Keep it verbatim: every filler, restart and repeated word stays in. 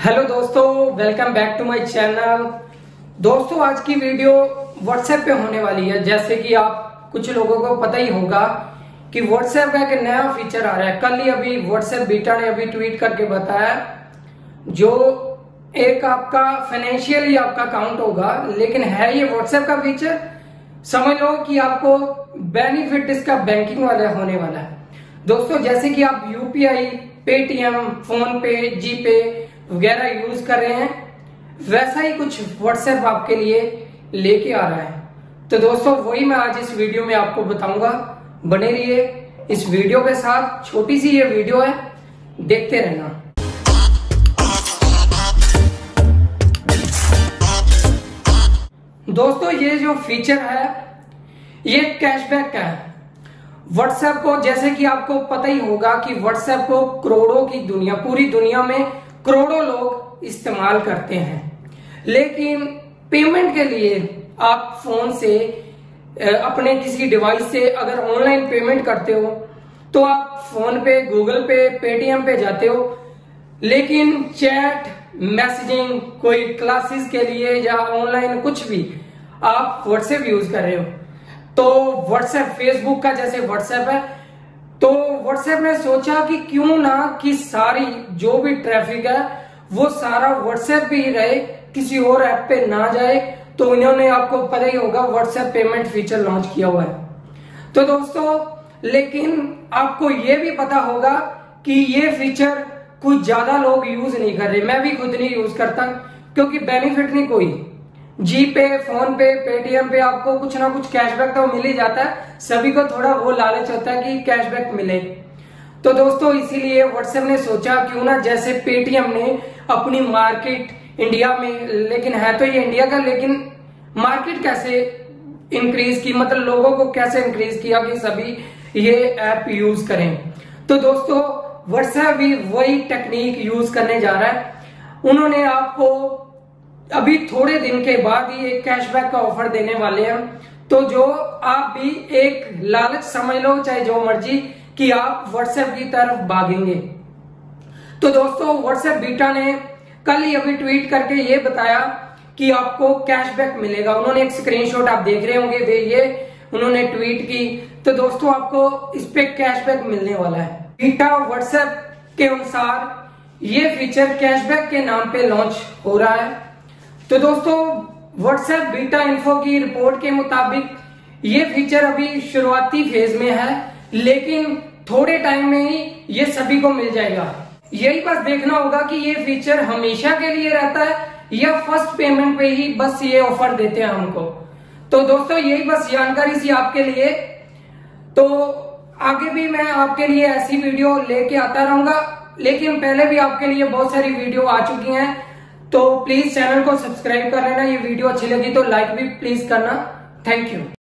Hello दोस्तों, welcome back to my channel. दोस्तों आज की वीडियो व्हाट्सएप पे होने वाली है। जैसे कि आप कुछ लोगों को पता ही होगा कि व्हाट्सएप का एक नया फीचर आ रहा है। कल ही अभी व्हाट्सएप बीटा ने अभी ट्वीट करके बताया, जो एक आपका फाइनेंशियली आपका अकाउंट होगा, लेकिन है ये व्हाट्सएप का फीचर। समझ लो कि आपको बेनिफिट इसका बैंकिंग वाला होने वाला है। दोस्तों जैसे कि आप यूपीआई, पेटीएम, फोन पे, जीपे वगैरह यूज कर रहे हैं, वैसा ही कुछ व्हाट्सएप आपके लिए लेके आ रहा है। तो दोस्तों वही मैं आज इस वीडियो में आपको बताऊंगा। बने रहिए इस वीडियो के साथ। छोटी सी ये वीडियो है, देखते रहना। दोस्तों ये जो फीचर है ये कैशबैक का है। व्हाट्सएप को, जैसे कि आपको पता ही होगा कि व्हाट्सएप को करोड़ों की दुनिया, पूरी दुनिया में करोड़ों लोग इस्तेमाल करते हैं, लेकिन पेमेंट के लिए आप फोन से, अपने किसी डिवाइस से अगर ऑनलाइन पेमेंट करते हो तो आप फोन पे, गूगल पे, पेटीएम पे जाते हो, लेकिन चैट, मैसेजिंग, कोई क्लासेस के लिए या ऑनलाइन कुछ भी आप व्हाट्सएप यूज कर रहे हो। तो व्हाट्सएप, फेसबुक का जैसे व्हाट्सएप है, तो व्हाट्सएप ने सोचा कि क्यों ना कि सारी जो भी ट्रैफिक है वो सारा व्हाट्सएप पे ही रहे, किसी और ऐप पे ना जाए। तो इन्होंने, आपको पता ही होगा, व्हाट्सएप पेमेंट फीचर लॉन्च किया हुआ है। तो दोस्तों लेकिन आपको ये भी पता होगा कि ये फीचर कुछ ज्यादा लोग यूज नहीं कर रहे। मैं भी खुद नहीं यूज करता, क्योंकि बेनिफिट नहीं कोई। जी पे, फोन पे, पेटीएम पे आपको कुछ ना कुछ कैशबैक तो मिल ही जाता है। सभी को थोड़ा वो लालच होता है कि कैशबैक मिले। तो दोस्तों इसीलिए व्हाट्सएप ने सोचा क्यों ना, जैसे पेटीएम ने अपनी मार्केट इंडिया में, लेकिन है तो ये इंडिया का, लेकिन मार्केट कैसे इंक्रीज की, मतलब लोगों को कैसे इंक्रीज किया कि सभी ये ऐप यूज करें। तो दोस्तों व्हाट्सएप भी वही टेक्निक यूज करने जा रहा है। उन्होंने आपको अभी थोड़े दिन के बाद ही एक कैशबैक का ऑफर देने वाले हैं। तो जो आप भी एक लालच समझ लो, चाहे जो मर्जी, कि आप व्हाट्सएप की तरफ भागेंगे। तो दोस्तों व्हाट्सएप बीटा ने कल ही अभी ट्वीट करके ये बताया कि आपको कैशबैक मिलेगा। उन्होंने एक स्क्रीनशॉट आप देख रहे होंगे, वे ये उन्होंने ट्वीट की। तो दोस्तों आपको इस पे कैशबैक मिलने वाला है। बीटा व्हाट्सएप के अनुसार ये फीचर कैशबैक के नाम पे लॉन्च हो रहा है। तो दोस्तों व्हाट्सएप बीटा इन्फो की रिपोर्ट के मुताबिक ये फीचर अभी शुरुआती फेज में है, लेकिन थोड़े टाइम में ही ये सभी को मिल जाएगा। यही बस देखना होगा कि ये फीचर हमेशा के लिए रहता है या फर्स्ट पेमेंट पे ही बस ये ऑफर देते हैं हमको। तो दोस्तों यही बस जानकारी थी आपके लिए। तो आगे भी मैं आपके लिए ऐसी वीडियो लेके आता रहूंगा, लेकिन पहले भी आपके लिए बहुत सारी वीडियो आ चुकी हैं। तो प्लीज चैनल को सब्सक्राइब कर लेना। ये वीडियो अच्छी लगी तो लाइक भी प्लीज करना। Thank you.